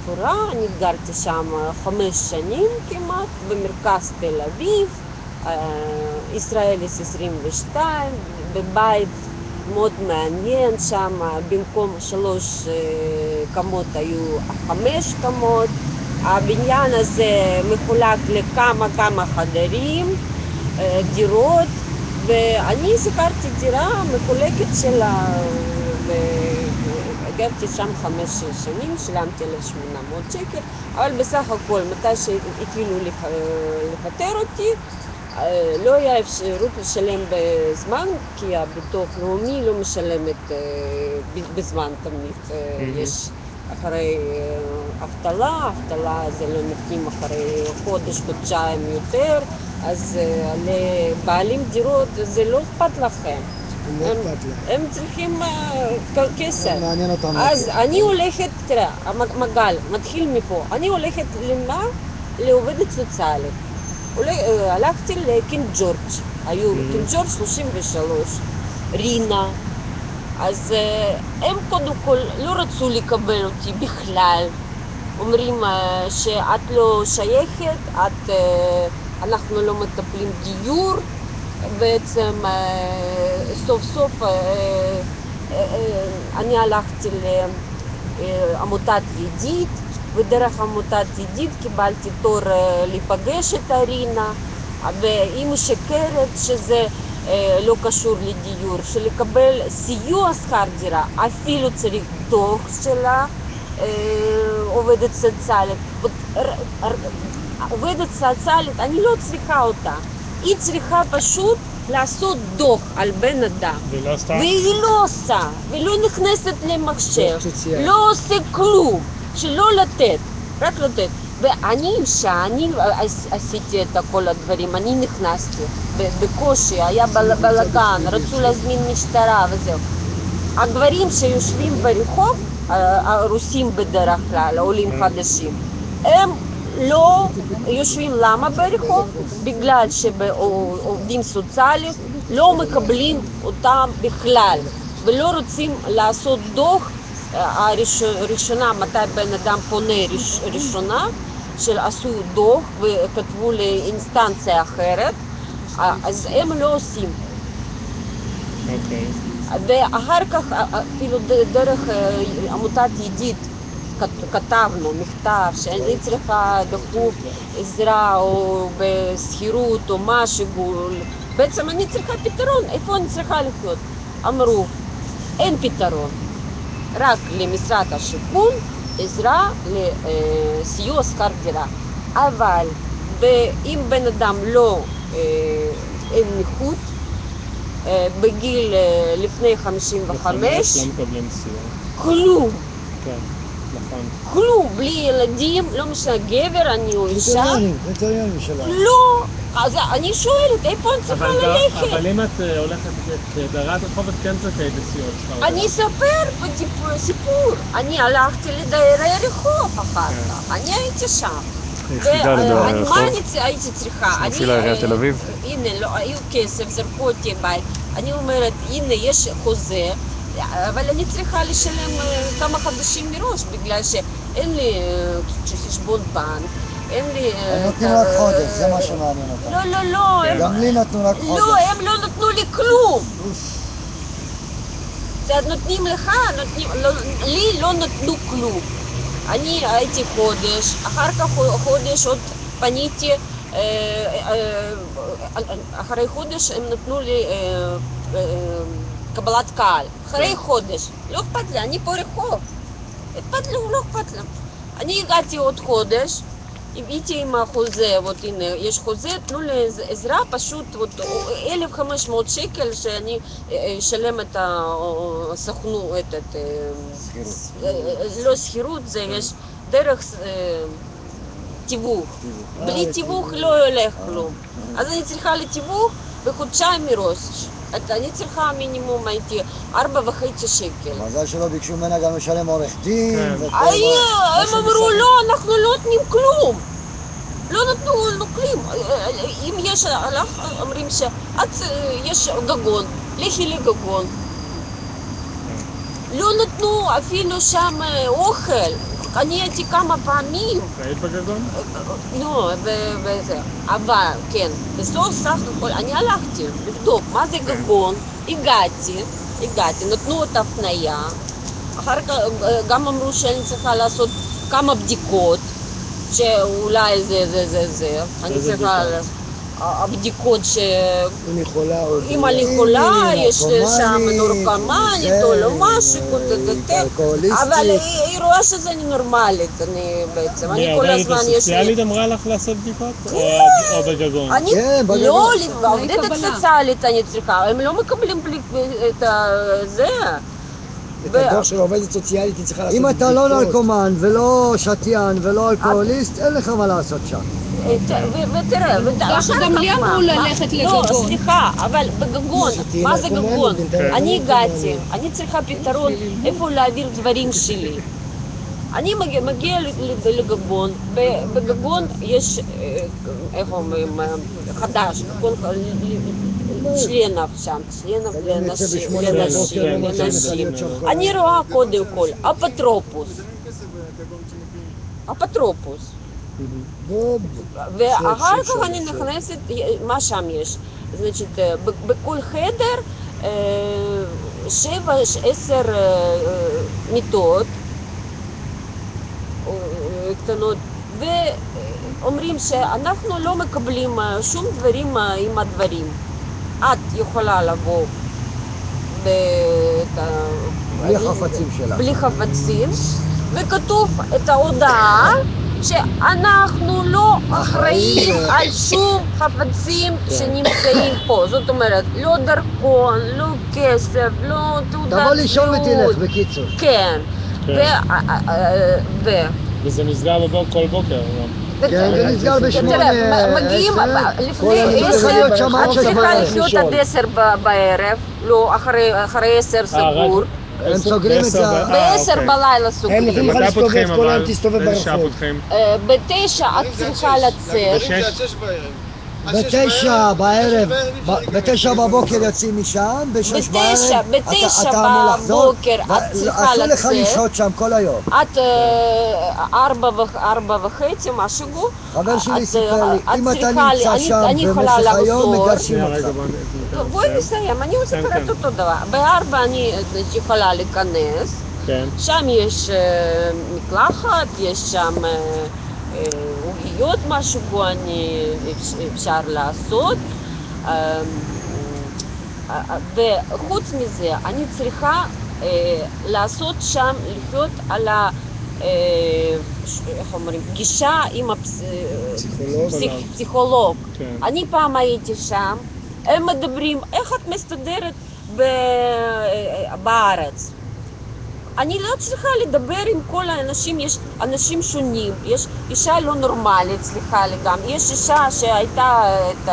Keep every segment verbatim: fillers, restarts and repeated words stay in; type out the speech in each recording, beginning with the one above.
תורה, אני גרתי שם חמש שנים כמעט, במרכז תל אביב, ישראליס עשרים ושתיים, בבית מאוד מעניין, שם במקום שלוש קומות היו חמש קומות, הבניין הזה מחולק לכמה כמה חדרים, דירות, ואני שכרתי דירה מחולקת שלה, וגרתי שם חמש שנים, שילמתי לה שמונה מאות שקל, אבל בסך הכל מתי שהתחילו לפטר אותי, לא היה אפשרות לשלם בזמן, כי הביטוח לאומי לא משלמת בזמן תמיד, יש אחרי אבטלה, אבטלה זה לא נותנים אחרי חודש, חודשיים יותר, אז לבעלים דירות זה לא אכפת לכם. לא אכפת להם. הם צריכים כסף. מעניין אותם. אז אני הולכת, תראה, המגל מתחיל מפה, אני הולכת למה? לעובדת סוציאלית. הלכתי לקינג ג'ורג', היו קינג ג'ורג' שלושים ושלוש, רינה. אז הם קודם כל לא רצו לקבל אותי בכלל, אומרים שאת לא שייכת, את, אנחנו לא מטפלים דיור, בעצם סוף סוף אני הלכתי לעמותת ידיד, ודרך עמותת ידיד קיבלתי תור להיפגש את רינה, והיא משקרת שזה לא קשור לדיור, שלקבל סיוע שכר דירה אפילו צריך דוח שלה, עובדת סוציאלית. עובדת סוציאלית, אני לא צריכה אותה, היא צריכה פשוט לעשות דוח על בן אדם, והיא לא עושה, ולא נכנסת למחשב, לא עושה כלום, שלא לתת, רק לתת. ואני אישה, אני עשיתי את כל הדברים, אני נכנסתי בקושי, היה בלגן, רצו להזמין משטרה וזהו. הגברים שיושבים ברחוב, הרוסים בדרך כלל, עולים חדשים, הם לא יושבים. למה ברחוב? בגלל שעובדים סוציאליים לא מקבלים אותם בכלל, ולא רוצים לעשות דוח הראשונה, מתי בן אדם פונה ראשונה, שעשו דוח וכתבו לאינסטנציה אחרת, אז הם לא עושים. אוקיי. ואחר כך אפילו דרך עמותת ידיד כתבנו מכתב שאני צריכה דחוף עזרה או בסחירות או משהו, בעצם אני צריכה פתרון, איפה אני צריכה לחיות? אמרו, אין פתרון, רק למשרד השיכון עזרה לסיוע שכר דירה, אבל אם בן אדם לא, אין נכות, בגיל לפני חמישים וחמש, לא מקבלים סיוע. כלום. כן, נכון. כלום, בלי ילדים, לא משנה, גבר, אני או אישה. קריטריונים, קריטריונים שלהם. לא, אז אני שואלת, איפה אני צריכה ללכת? אבל אם את הולכת כדרת רחוב, את כן זכאית לסיוע שכר דירה. אני אספר בסיפור, אני הלכתי לדיירי רחוב אחר כך, אני הייתי שם. יחידה לדיירי רחוב? מה אני הייתי צריכה? מפעילה עיריית תל אביב? הנה, היו כסף, זרקו אותי בית, אני אומרת, הנה יש חוזה, אבל אני צריכה לשלם כמה חודשים מראש, בגלל שאין לי חשבון בנק, אין לי... הם נותנים רק חודש, זה מה שמעניין אותם. לא, לא, לא. גם לי נתנו רק חודש. לא, הם לא נתנו לי כלום. נותנים לך, לי לא נתנו כלום. אני הייתי חודש, אחר כך חודש עוד פניתי, אחרי חודש הם נתנו לי קבלת קהל, אחרי חודש, לא אכפת לי, אני פה רחוב, אכפת לי, לא אכפת לי. אני הגעתי עוד חודש, הייתי עם החוזה, הנה, יש חוזה, תנו לי עזרה, פשוט אלף וחמש מאות שקל שאני אשלם את הסוכנות, לא שכירות, זה יש דרך תיווך, בלי תיווך לא הולך כלום, אז אני צריכה לתיווך בחודשיים מראש. אני צריכה מינימום הייתי ארבע וחצי שקל. מזל שלא ביקשו ממנה גם לשלם עורך דין. הם אמרו לא, אנחנו לא נותנים כלום. לא נתנו לו כלום. אם יש, אומרים שיש גגון, לכי לגגון. לא נתנו אפילו שם אוכל. אני הייתי כמה פעמים. היית בגגון? לא, וזה. אבל, כן, בסוף סך הכל, אני הלכתי לבדוק מה זה גגון, הגעתי, הגעתי, נתנו את ההפניה, אחר כך גם אמרו שאני צריכה לעשות כמה בדיקות, שאולי זה, זה, זה, זה, אני צריכה... הבדיקות ש... אם היא חולה או... אם אני חולה, יש שם נורקומנית או לא משהו, אבל היא רואה שזה אני נורמלית, אני בעצם, אני כל הזמן יש לי... הסוציאלית אמרה לך לעשות בדיקות? או בגגון? אני לא, עובדת סוציאלית אני צריכה, הם לא מקבלים את זה. את הדוח של עובדת סוציאלית היא צריכה לעשות אם בדיקות. אתה לא נרקומן ולא שתיין ולא אלכוהוליסט, אין לך מה לעשות שם. ותראה, ככה גם לי אמרו ללכת לגגון. לא, סליחה, אבל בגגון, מה זה גגון? אני הגעתי, אני צריכה פתרון איפה להעביר דברים שלי. אני מגיעה לגגון, בגגון יש, איך אומרים, חדש, צ'לנב שם, צ'לנב לנשים. אני רואה קודם כל, אפוטרופוס. אפוטרופוס. ואחר כך אני נכנסת, מה שם יש? значит, בכל חדר שבע, עשר מיטות קטנות, ואומרים שאנחנו לא מקבלים שום דברים עם הדברים. את יכולה לבוא בלי חפצים שלה. בלי חפצים, וכתוב את ההודעה שאנחנו לא אחראים על שום חפצים שנמצאים פה. זאת אומרת, לא דרכון, לא כסף, לא תעודת זהות. תבוא לישון ותלך, בקיצור. כן. ו... וזה נסגר כל בוקר. כן, זה נסגר בשמונה, מגיעים לפני עשר, עשר, את צריכה לחיות עד עשר בערב, לא, אחרי עשר סגור. הם סוגרים את זה. בעשר בלילה סוגרים. הם נותנים לך להסתובב, כל היום תסתובב ברחוב. בתשע את צריכה לצאת. בתשע בערב, בתשע בבוקר יוצאים משם, בשש בערב אתה אמור לחזור, אסור לך לשהות שם כל היום. עד ארבע וחצי, משהו. חבר שלי סיפר לי, אם אתה נמצא שם במשך היום, מגרשים אותך. בואי נסיים, אני מספרת אותו דבר. בארבע אני יכולה להיכנס, שם יש מקלחת, יש שם עוגיות, משהו אפשר לעשות, וחוץ מזה אני צריכה לעשות שם, לחיות על ה... איך אומרים? פגישה עם הפסיכולוג. אני פעם הייתי שם, הם מדברים, איך את מסתדרת בארץ? אני לא צריכה לדבר עם כל האנשים, יש אנשים שונים, יש אישה לא נורמלית, סליחה לי גם, יש אישה שהייתה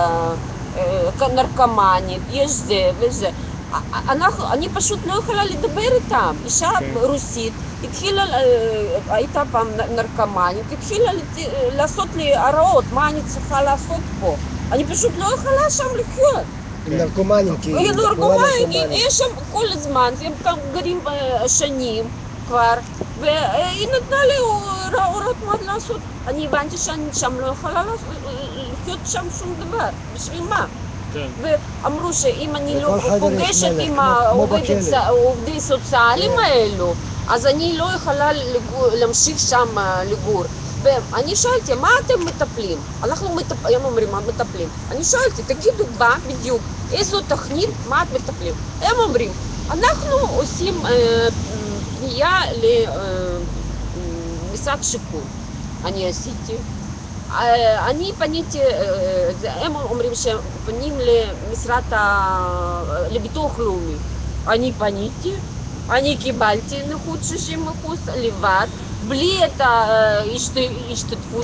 נרקומנית, יש זה וזה. אני פשוט לא יכולה לדבר איתם. אישה רוסית התחילה, הייתה פעם נרקומנית, התחילה לעשות לי הרעות, מה אני צריכה לעשות פה. אני פשוט לא יכולה שם לחיות. נרקומנים, כי... נרקומנים, יש שם כל הזמן, הם גם גרים שנים כבר, והיא נתנה לי הוראות מה לעשות. אני הבנתי שאני שם לא יכולה לחיות שם שום דבר, בשביל מה? ואמרו שאם אני לא פוגשת עם העובדים סוציאליים האלו, אז אני לא יכולה להמשיך שם לגור. ואני שאלתי, מה אתם מטפלים? אנחנו מטפלים, הם אומרים, מה מטפלים? אני שאלתי, תגידו מה בדיוק, איזו תוכנית, מה את מטפלים? הם אומרים, אנחנו עושים פנייה למשרד שיכון. אני עשיתי. אני פניתי, הם אומרים שפנים למשרד, לביטוח לאומי. אני פניתי, אני קיבלתי נכות שישים אחוז לבד, בלי את ההשתתפות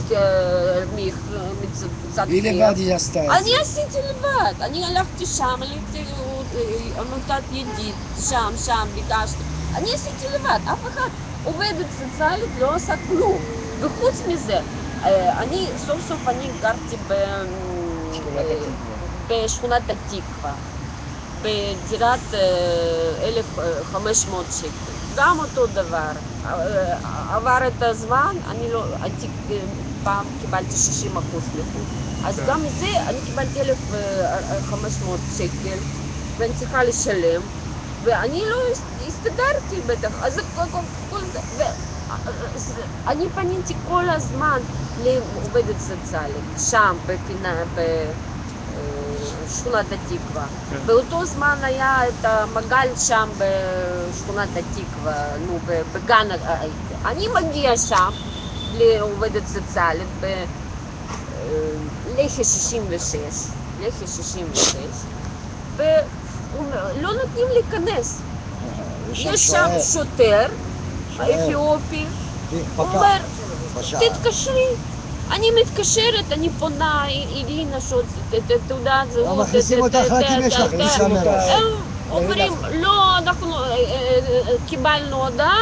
מצד היא לבד היא עשתה את זה. אני עשיתי לבד, אני הלכתי שם, עמותת ידיד, שם, שם, ביקשתי. אני עשיתי לבד, אף אחד, עובדת סוציאלית לא עושה כלום. וחוץ מזה, אני סוף סוף אני גרתי בשכונת התקווה, בדירת אלף וחמש מאות שקל. גם אותו דבר. עבר את הזמן, אני לא, הייתי, פעם קיבלתי שישים אחוז נכות. אז גם מזה אני קיבלתי אלף וחמש מאות שקל, ואני צריכה לשלם, ואני לא הסתדרתי בטח. אז כל זה, ואני פניתי כל הזמן לעובדת סוציאלית, שם, בפינה, בשכונת התקווה. באותו זמן היה את המגל שם בשכונת התקווה, נו, בגן, אני מגיעה שם לעובדת סוציאלית בלח"י שישים ושש, לח"י שישים ושש, ולא נותנים להיכנס. יש שם שוטר, אתיופי, הוא אומר, תתקשרי. אני מתקשרת, אני פונה, אירינה, תעודת זהות, לא מכניסים אותך רק אם יש לך רישיון. הם אומרים, לא, אנחנו קיבלנו הודעה,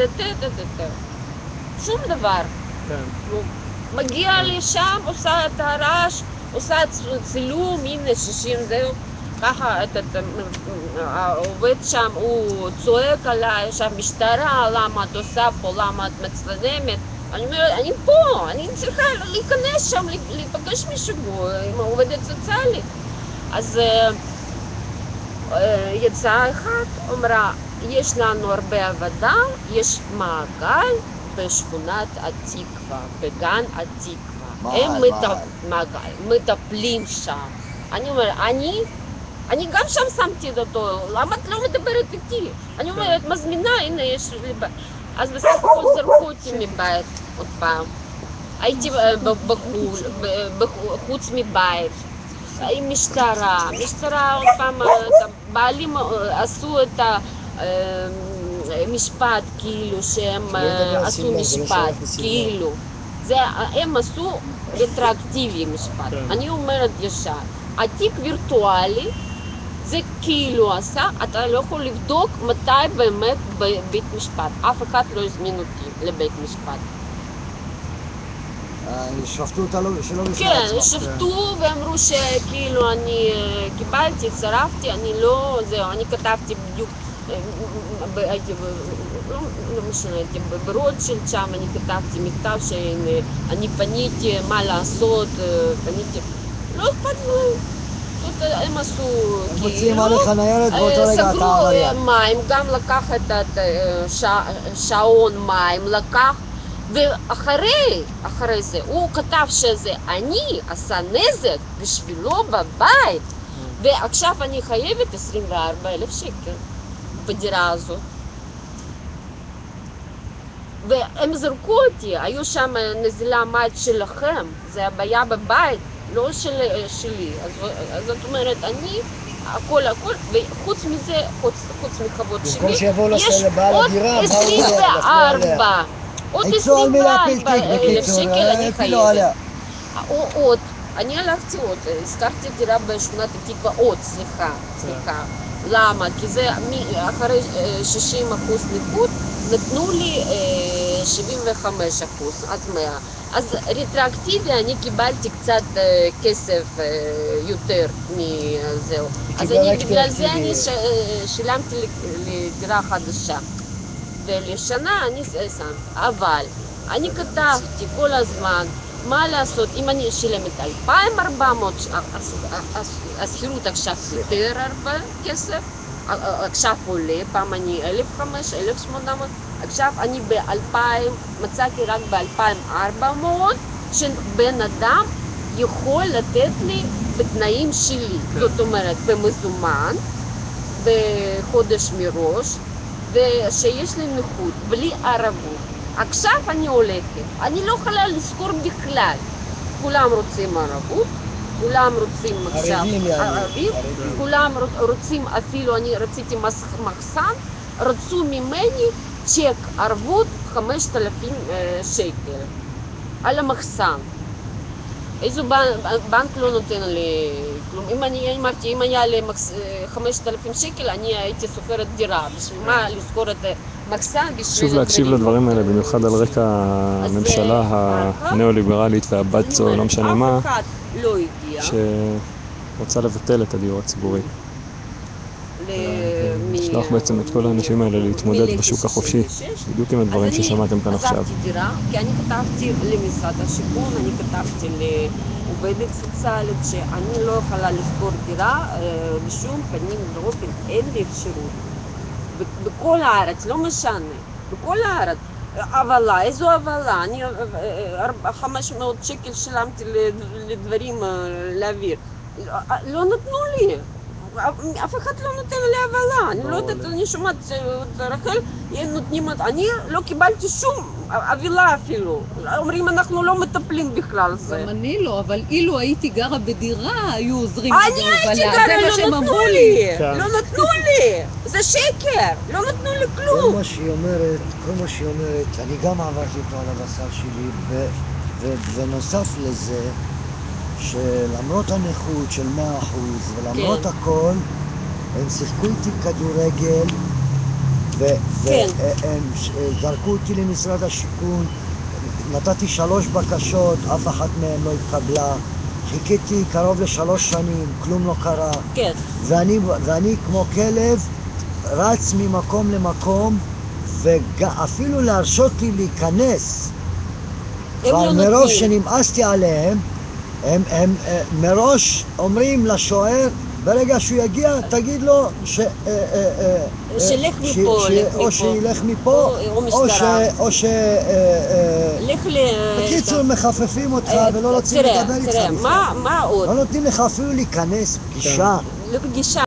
שום דבר. מגיע לי שם, עושה את הרעש, עושה צילום, הנה שישים, זהו. ככה העובד שם, הוא צועק עליי, שם משטרה, למה את עושה פה, למה את מצטלמת. אני אומרת, אני פה, אני צריכה להיכנס שם, להיפגש מישהו עם העובדת סוציאלית. אז יצאה אחת, אמרה, יש לנו הרבה עבודה, יש מעגל בשכונת התקווה, בגן התקווה. הם מטפלים שם. אני אומרת, אני, אני גם שם שמתי את אותו, למה את לא מדברת איתי? אני אומרת, מזמינה, הנה יש לי... אז בסך הכל זרקו אותי מבית עוד פעם. הייתי בחוץ מבית, עם משטרה. משטרה עוד פעם, בעלים עשו את המשפט, כאילו שהם עשו משפט, כאילו. הם עשו רטרואקטיבי משפט. אני אומרת ישר, התיק וירטואלי, זה כאילו עשה, אתה לא יכול לבדוק מתי באמת בבית משפט. אף אחד לא הזמין אותי לבית משפט. שפטו אותה שלא בפני כן, עצמה. שפטו ואמרו שכאילו אני קיבלתי, צרפתי, אני לא, זהו, אני כתבתי בדיוק, הייתי, לא משנה, הייתי ברוטשילד שם, אני כתבתי מכתב שאני פניתי, מה לעשות, פניתי, לא אכפת לי. הם עשו כאילו, סגרו מים, גם לקח את שעון מים, לקח, ואחרי, אחרי זה, הוא כתב שזה אני עשה נזק בשבילו בבית, ועכשיו אני חייבת עשרים וארבעה אלף שקל בדירה הזאת. והם זרקו אותי, היו שם נזילה מים שלכם, זה הבעיה בבית. לא של, שלי, אז, אז זאת אומרת, אני, הכל הכל, וחוץ מזה, חוץ, חוץ מחוות שלי, יש עוד עשרים וארבע, עוד עשרים וארבע אלף שקל אני חייבת. עוד, אני הלכתי עוד, הזכרתי דירה בשכונת התקווה עוד, סליחה, סליחה. למה? כי זה אחרי שישים אחוז נכות, נתנו לי שבעים וחמישה אחוז, עד מאה. אז רטרואקטיבי אני קיבלתי קצת כסף יותר מזהו. אז אני, בגלל זה אני שילמתי לדירה חדשה. ולשנה אני שם. אבל אני כתבתי כל הזמן, מה לעשות, אם אני שילמת אלפיים וארבע מאות, השכירות עכשיו יותר הרבה כסף, עכשיו עולה, פעם אני אלף וחמש מאות, אלף ושמונה מאות, עכשיו אני ב-אלפיים, מצאתי רק ב-אלפיים וארבע מאות, שבן אדם יכול לתת לי בתנאים שלי, זאת אומרת, במזומן, בחודש מראש, ושיש לי נכות, בלי ערבות. עכשיו אני הולכת, אני לא יכולה לזכור בכלל. כולם רוצים ערבות, כולם רוצים עכשיו ערבים, כולם רוצים, אפילו אני רציתי מחסן, רצו ממני צ'ק ערבות חמשת אלפים שקל על המחסן. איזה בנק לא נותן לי כלום. אם אני אמרתי, אם היה לי חמשת אלפים שקל, אני הייתי שוכרת דירה. בשביל מה לזכור את המחסן? חשוב להקשיב לדברים האלה, במיוחד על רקע הממשלה הניאו-ליברלית והבצו, לא משנה מה, אף אחד לא הגיע. שרוצה לבטל את הדיור הציבורי. לשלוח בעצם את כל האנשים האלה להתמודד בשוק החופשי, בדיוק עם הדברים ששמעתם כאן עכשיו. אז אני עזבתי דירה, כי אני כתבתי למשרד השיכון, אני כתבתי לעובדת סוציאלית שאני לא יכולה לשכור דירה בשום פנים ואופן, אין לי אפשרות. בכל הארץ, לא משנה, בכל הארץ. עבלה, איזו עבלה? אני חמש מאות שקל שילמתי לדברים להעביר. לא נתנו לי. אף אחד לא נותן לי עבלה. אני לא יודעת, אני שומעת רחל, הם נותנים, אני לא קיבלתי שום עבלה אפילו. אומרים, אנחנו לא מטפלים בכלל זה. גם אני לא, אבל אילו הייתי גרה בדירה, היו עוזרים לי בעבלה. אני הייתי גרה, לא נתנו לי. לא נתנו לי. זה שקר. לא נתנו לי כלום. כל מה שהיא אומרת, כל מה שהיא אומרת, אני גם עברתי אותו על הבשר שלי, ונוסף לזה, שלמרות הנכות של מאה אחוז ולמרות כן. הכל, הם שיחקו איתי כדורגל והם כן. זרקו אותי למשרד השיכון, נתתי שלוש בקשות, אף אחת מהן לא התקבלה, חיכיתי קרוב לשלוש שנים, כלום לא קרה, כן. ואני, ואני כמו כלב רץ ממקום למקום, ואפילו להרשות לי להיכנס, כבר מרוב שנמאסתי עליהם, הם, הם, הם מראש אומרים לשוער, ברגע שהוא יגיע, תגיד לו ש... שילך מפה, או שילך מפה, או ש... בקיצור, מחפפים אותך ולא רוצים לדבר איתך. תראה, מה עוד? לא נותנים לך אפילו להיכנס, פגישה. לפגישה.